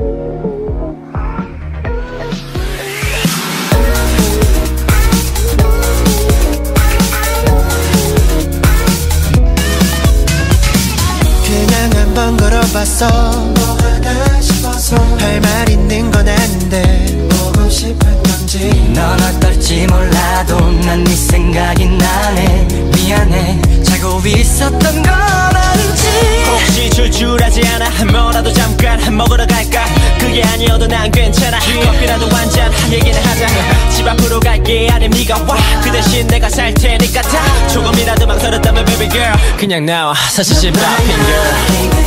한번 걸어봤어. 뭐 하나 싶어서 할 말 있는 건 아닌데 보고 싶은 건지. 넌 어떨지 몰라도 난 네 생각이 나네. 미안해 자고 있었던 건 아닌지. 혹시 출출하지 않아? 뭐라도 잠깐 먹으러 갈까? 그게 아니어도 난 괜찮아. 커피라도 한잔 얘기는 하자. 집 앞으로 갈게 아님 네가 와. 그 대신 내가 살 테니까 다. 조금이라도 망설였다면 baby girl 그냥 나와. 사실 집 앞인 girl.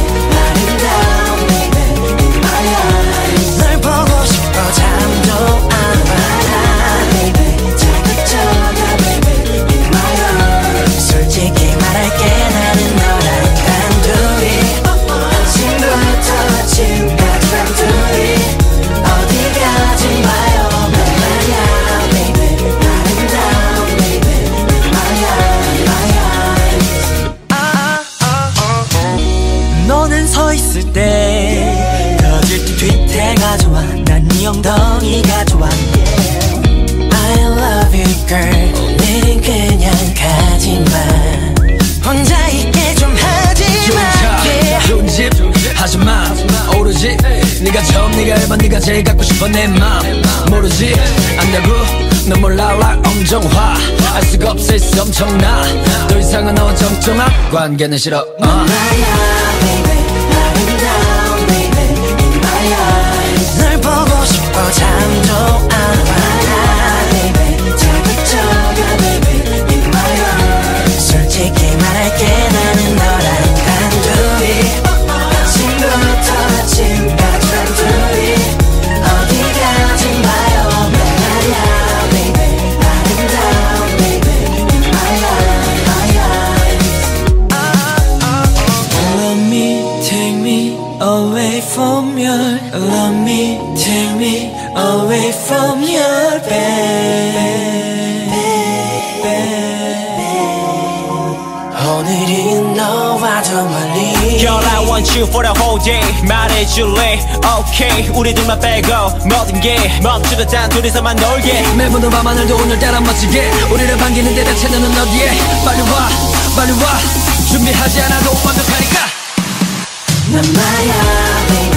널 보고 싶어 잠도 안 와. 자극적이야 baby in my arms. 솔직히 말할게 나는 너랑 단둘이 아침부터 지금까지 단둘이 어디 가지 마요 말야 baby 아름다운 baby in my eyes. 너는 서 있을 때 거질 뒤태가 좋아. 난 네 엉덩이가 좋아. I love you girl. 오늘은 그냥 가지마. 혼자 있게 좀 하지마. 좋은 집 하지마. 오로지 네가 처음 네가 1번 네가 제일 갖고 싶어 내 맘. 모르지 안다고 넌 몰라 like 엄정화. 알 수가 없을 수 엄청나. 더 이상은 너와 정정한 관계는 싫어. 나야 baby 아름다운 baby in my eyes. 널 보고 싶어 잠도 안 와 baby 자극적이야 baby in my arms. 솔직히 말할게 나는 너랑 단둘이 아침부터 지금까지 단둘이 어디 가지 마요 말야 baby 아름다운 baby in my eyes. Love me, take me away from your. Love me, take me away from your bed. 오늘은 너와도 멀리. Girl I want you for the whole day. 말해줄래 okay 우리 둘만 빼고 모든 게 멈추듯 단둘이서만 놀게. 매번 밤 하늘도 오늘따라 멋지게 우리를 반기는데 대체 너는 어디에. 빨리 와 빨리 와. 준비하지 않아도 완벽하니까. 난 나야 baby